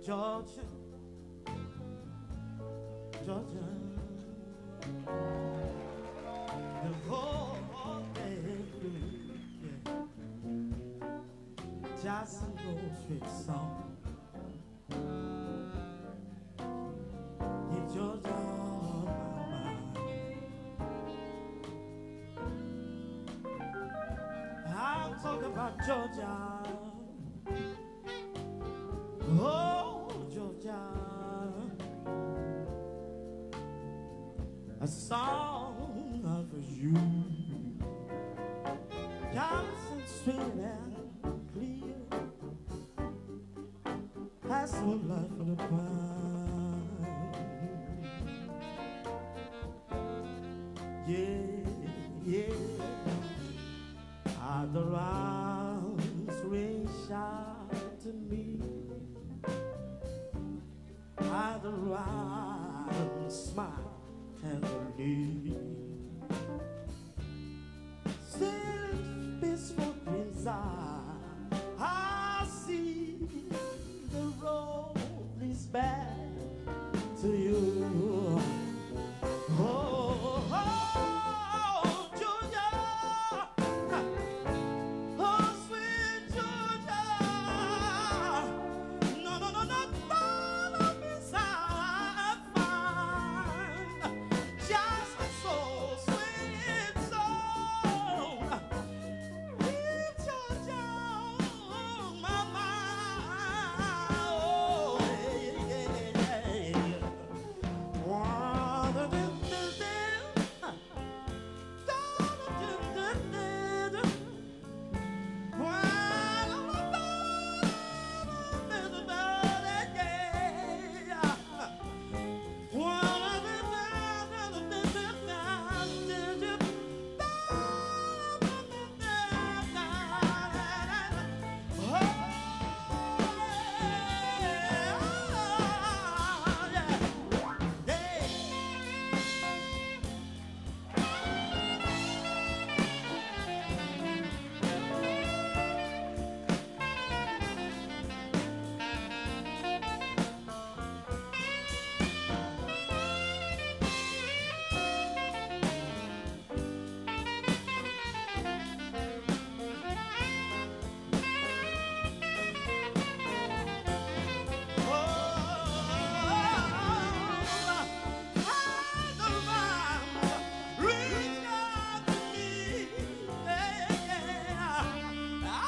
Georgia, Georgia, the whole day through, yeah. Jackson Gold Street song. If Georgia on my mind, I'm talking about Georgia. Oh, Georgia, a song of you, Johnson sweet and clear, has no life for the pine. Yeah, yeah, the rounds reach out to me. The right smile tenderly, still peaceful inside. I see the road leads back to you. Oh, Georgia, oh sweet Georgia, no, no, no, no.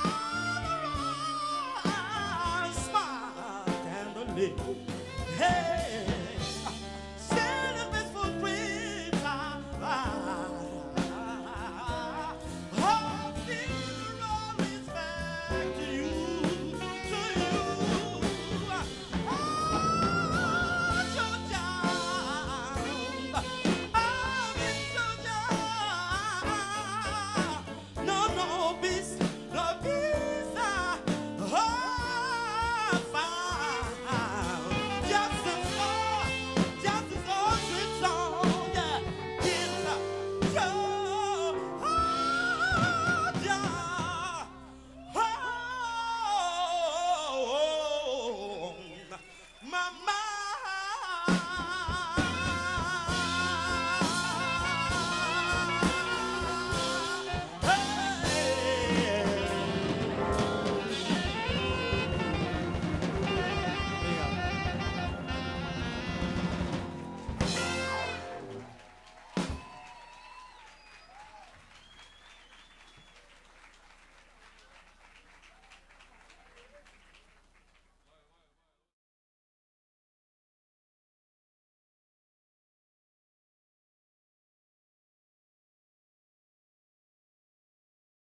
Hey!